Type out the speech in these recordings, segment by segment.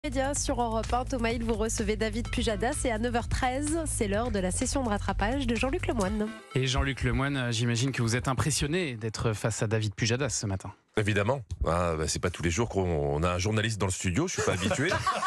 Média sur Europe 1, Thomas Hill, vous recevez David Pujadas et à 9h13, c'est l'heure de la session de rattrapage de Jean-Luc Lemoyne. Et Jean-Luc Lemoyne, j'imagine que vous êtes impressionné d'être face à David Pujadas ce matin. Évidemment, c'est pas tous les jours qu'on a un journaliste dans le studio, je suis pas habitué.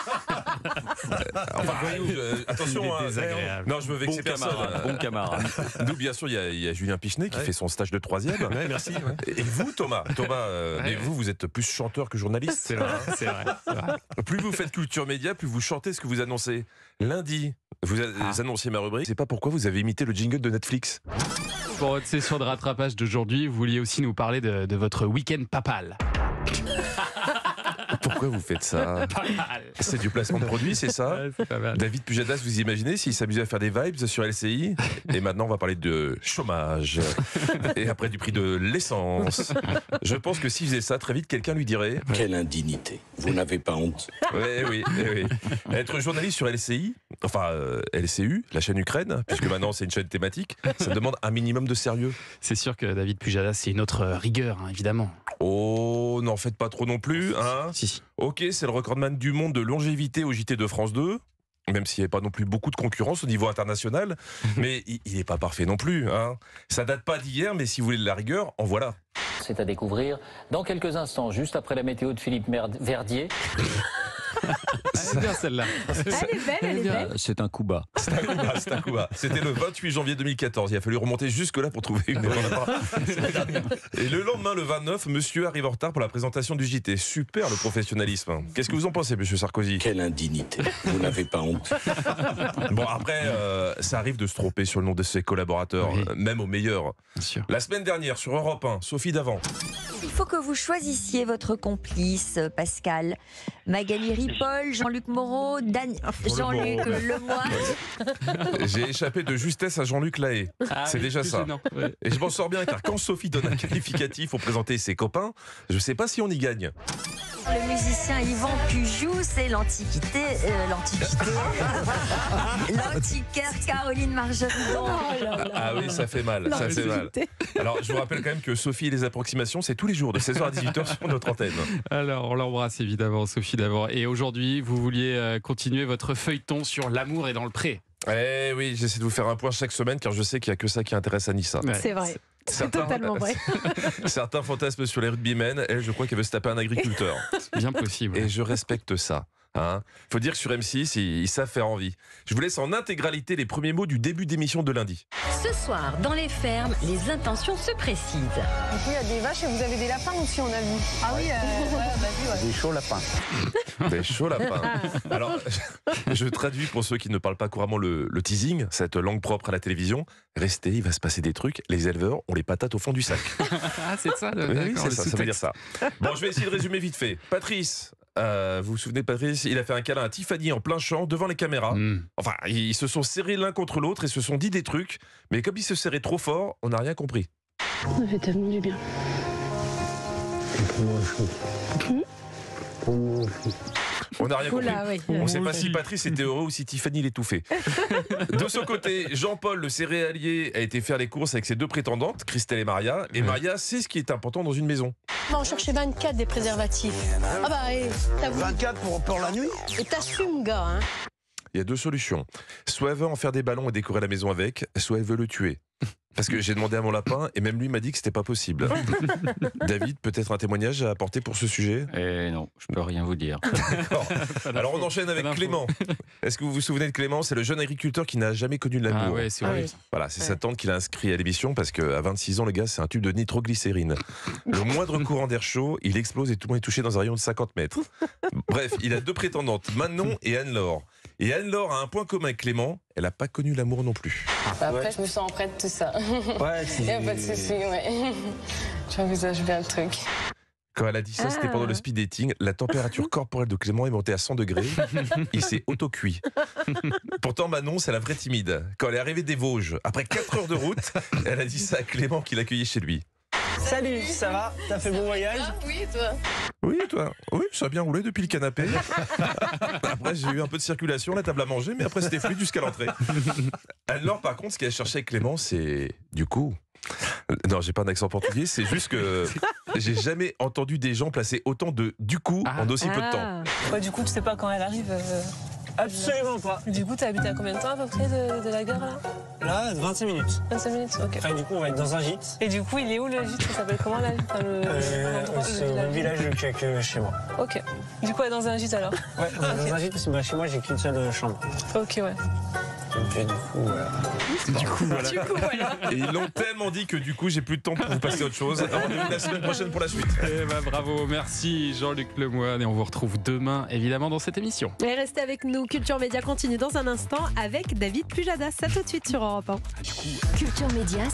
Attention, non, je veux vexer personne. Bon camarade. Nous, bien sûr, il y a Julien Pichenet qui fait son stage de 3e. Ouais, merci. Ouais. Et vous, Thomas, mais vous êtes plus chanteur que journaliste. C'est vrai, c'est vrai. Plus vous faites culture média, plus vous chantez ce que vous annoncez. Lundi, vous annonciez ma rubrique. Je sais pas pourquoi vous avez imité le jingle de Netflix. Pour votre session de rattrapage d'aujourd'hui, vous vouliez aussi nous parler de votre week-end papal. Pourquoi vous faites ça? C'est du placement de produit, c'est ça? Ouais, c'est pas mal. David Pujadas, vous imaginez s'il s'amusait à faire des vibes sur LCI? Et maintenant, on va parler de chômage. Et après, du prix de l'essence. Je pense que s'il faisait ça, très vite, quelqu'un lui dirait... Quelle indignité. Vous n'avez pas honte? Oui. Être journaliste sur LCI, LCU, la chaîne Ukraine, puisque maintenant c'est une chaîne thématique, ça demande un minimum de sérieux. C'est sûr que David Pujadas, c'est une autre rigueur, hein, évidemment. Oh, n'en faites pas trop non plus, hein? Si. Ok, c'est le recordman du monde de longévité au JT de France 2. Même s'il n'y avait pas non plus beaucoup de concurrence au niveau international. Mais il n'est pas parfait non plus, hein. Ça date pas d'hier, mais si vous voulez de la rigueur, en voilà. C'est à découvrir dans quelques instants, juste après la météo de Philippe Verdier. Elle est bien celle-là. Elle est belle. C'est un coup bas. C'est un coup bas. C'était le 28 janvier 2014. Il a fallu remonter jusque-là pour trouver une erreur. Et le lendemain, le 29, monsieur arrive en retard pour la présentation du JT. Super le professionnalisme. Qu'est-ce que vous en pensez, monsieur Sarkozy? Quelle indignité. Vous n'avez pas honte? Bon, après, ça arrive de se tromper sur le nom de ses collaborateurs, Oui. même au meilleur. Bien sûr. La semaine dernière, sur Europe 1, Sophie Davant. Il faut que vous choisissiez votre complice, Pascal. Magali Ripoll, Jean-Luc Moreau, Jean-Luc Lemoyne. J'ai échappé de justesse à Jean-Luc Lahaye. C'est déjà ça. Gênant, ouais. Et je m'en sors bien car quand Sophie donne un qualificatif pour présenter ses copains, je sais pas si on y gagne. Le musicien Yvan Pujoux, c'est l'antiquaire Caroline Margeridon. Ah oui, ça fait mal. Ça fait mal. Alors, je vous rappelle quand même que Sophie et les approximations, c'est tous les jours de 16h à 18h sur notre antenne. Alors, on l'embrasse évidemment, Sophie d'abord. Et aujourd'hui, vous vouliez continuer votre feuilleton sur l'amour et dans le pré. Eh oui, j'essaie de vous faire un point chaque semaine car je sais qu'il n'y a que ça qui intéresse Anissa. Ouais. C'est vrai. C'est totalement vrai. Certains fantasment sur les rugbymen. Elle, je crois qu'elle veut se taper un agriculteur. C'est bien possible. Et je respecte ça. Faut dire que sur M6, ils savent faire envie. Je vous laisse en intégralité les premiers mots du début d'émission de lundi. Ce soir, dans les fermes, les intentions se précisent. Du coup, il y a des vaches et vous avez des lapins aussi, on a vu. Ah oui, Des chauds lapins. Des chauds lapins. Alors, je traduis pour ceux qui ne parlent pas couramment le teasing, cette langue propre à la télévision. Restez, il va se passer des trucs. Les éleveurs ont les patates au fond du sac. Ah, c'est ça le, Oui, d'accord, c'est le ça, ça veut dire sous-texte. ça. Bon, je vais essayer de résumer vite fait. Patrice, vous vous souvenez de Patrice? Il a fait un câlin à Tiffany en plein champ devant les caméras. Enfin, ils se sont serrés l'un contre l'autre et se sont dit des trucs. Mais comme ils se serraient trop fort, on n'a rien compris. Ça fait tellement du bien. On n'a rien compris. Oula, oui. On ne sait pas si Patrice était heureux ou si Tiffany l'étouffait. De son côté, Jean-Paul, le céréalier, a été faire les courses avec ses deux prétendantes, Christelle et Maria. Et Maria sait ce qui est important dans une maison. On va en chercher 24 des préservatifs. Ah bah, t'as voulu. 24 pour la nuit? Et t'assumes, gars, hein. Il y a deux solutions. Soit elle veut en faire des ballons et décorer la maison avec, soit elle veut le tuer. Parce que j'ai demandé à mon lapin et même lui m'a dit que c'était pas possible. David, peut-être un témoignage à apporter pour ce sujet? Eh non, je peux rien vous dire. D'accord. Alors on enchaîne avec Pas d'info. Clément. Est-ce que vous vous souvenez de Clément? C'est le jeune agriculteur qui n'a jamais connu Ah l'amour. ouais, c'est horrible. Voilà, c'est sa tante qui l'a inscrit à l'émission parce qu'à 26 ans, le gars, c'est un tube de nitroglycérine. Le moindre courant d'air chaud, il explose et tout le monde est touché dans un rayon de 50 mètres. Bref, il a deux prétendantes, Manon et Anne-Laure. Et Anne-Laure a un point commun avec Clément, elle n'a pas connu l'amour non plus. Après, je me sens prête de tout ça. Ouais, Il n'y a pas de souci, ouais. J'envisage bien le truc. Quand elle a dit ça, c'était pendant le speed dating. La température corporelle de Clément est montée à 100 degrés. Il s'est auto-cuit. Pourtant, Manon, c'est la vraie timide. Quand elle est arrivée des Vosges, après 4 heures de route, elle a dit ça à Clément qui l'accueillait chez lui. Salut, ça va? T'as fait bon voyage? Oui, toi. Oui, et toi? Oui, ça a bien roulé depuis le canapé. Après, j'ai eu un peu de circulation, la table à manger, mais après, c'était fluide jusqu'à l'entrée. Alors, par contre, ce qu'elle cherchait avec Clément, c'est du coup. Non, j'ai pas un accent portugais, c'est juste que j'ai jamais entendu des gens placer autant de du coup en aussi peu de temps. Ouais, du coup, tu sais pas quand elle arrive. Absolument pas. Du coup, t'as habité à combien de temps à peu près de la gare là? Là, 25 minutes. 25 minutes, ok. Enfin, du coup, on va être dans un gîte. Et du coup, il est où le gîte? Ça s'appelle comment là? L'endroit, C'est au village de chez moi. Ok. Du coup, elle est dans un gîte alors? Ouais, on est dans un gîte parce que chez moi, j'ai qu'une seule chambre. Ok, ouais. Et du coup, voilà. Du coup, voilà. Du coup, voilà. Et ils l'ont tellement dit que du coup, j'ai plus de temps pour vous passer à autre chose. Rendez-vous la semaine prochaine pour la suite. Eh ben, bravo, merci Jean-Luc Lemoyne. Et on vous retrouve demain, évidemment, dans cette émission. Et restez avec nous, Culture Média continue dans un instant avec David Pujadas. À tout de suite sur Europe 1. Culture Média